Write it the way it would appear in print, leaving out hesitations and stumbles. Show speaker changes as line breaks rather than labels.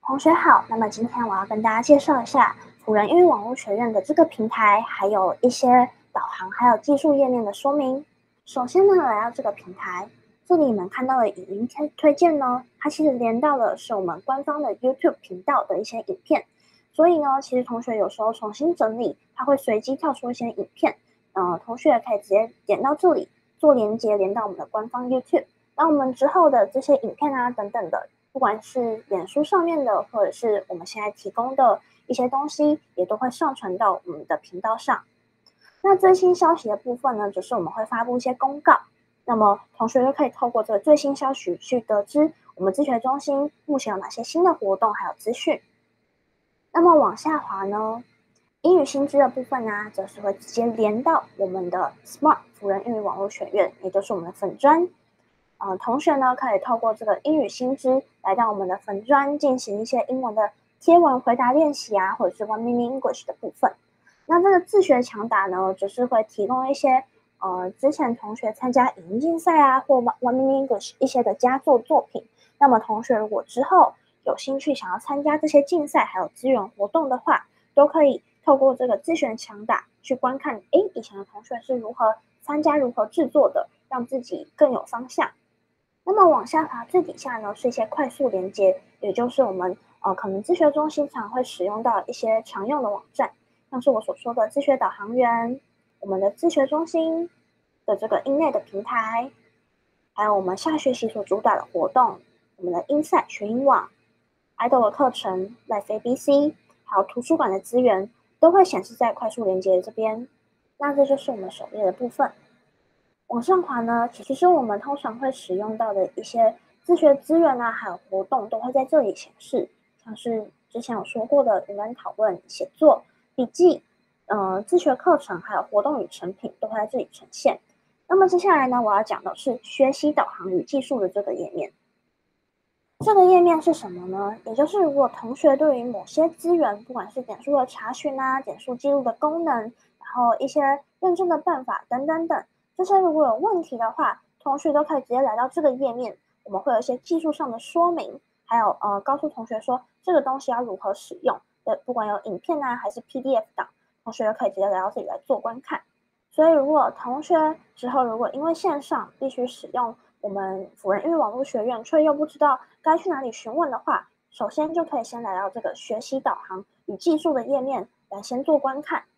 同学好，那么今天我要跟大家介绍一下辅仁英语网络学院的这个平台，还有一些导航还有技术页面的说明。首先呢，来到这个平台，这里你们看到的影音推荐呢，它其实连到的是我们官方的 YouTube 频道的一些影片，所以呢，其实同学有时候重新整理，它会随机跳出一些影片，同学也可以直接点到这里做连接，连到我们的官方 YouTube。那我们之后的这些影片啊等等的，不管是脸书上面的，或者是我们现在提供的一些东西，也都会上传到我们的频道上。那最新消息的部分呢，就是我们会发布一些公告，那么同学就可以透过这个最新消息去得知我们自学中心目前有哪些新的活动还有资讯。那么往下滑呢，英语新知的部分呢，则是会直接连到我们的 Smart 辅仁英语网络学院，也就是我们的粉专。同学呢可以透过这个英语新知来到我们的粉专进行一些英文的贴文回答练习啊，或者是 One Minute English 的部分。那这个自学强打呢，就是会提供一些之前同学参加影音竞赛啊，或 One Minute English 一些的佳作作品。那么同学如果之后有兴趣想要参加这些竞赛还有资源活动的话，都可以透过这个自学强打去观看，以前的同学是如何参加、如何制作的，让自己更有方向。那么往下滑最底下呢是一些快速连接，也就是我们可能自学中心常会使用到一些常用的网站，像是我所说的自学导航员，我们的自学中心的这个英内的平台，还有我们下学期所主打的活动，我们的 Insight 学英网、idol 的课程、Life ABC，还有图书馆的资源，都会显示在快速连接这边。那这就是我们首页的部分。往上滑呢，其实我们通常会使用到的一些自学资源啊，还有活动都会在这里显示，像是之前有说过的语文讨论、写作、笔记、自学课程，还有活动与成品都会在这里呈现。那么接下来呢，我要讲的是学习导航与技术的这个页面。这个页面是什么呢？也就是如果同学对于某些资源，不管是点数的查询啊、点数记录的功能，然后一些认证的办法等等等，这些如果有问题的话，同学都可以直接来到这个页面，我们会有一些技术上的说明，还有告诉同学说这个东西要如何使用。不管有影片啊还是 PDF 档，同学都可以直接来到这里来做观看。所以如果同学之后如果因为线上必须使用我们辅仁英语网络学院，却又不知道该去哪里询问的话，首先就可以先来到这个学习导航与技术的页面来先做观看。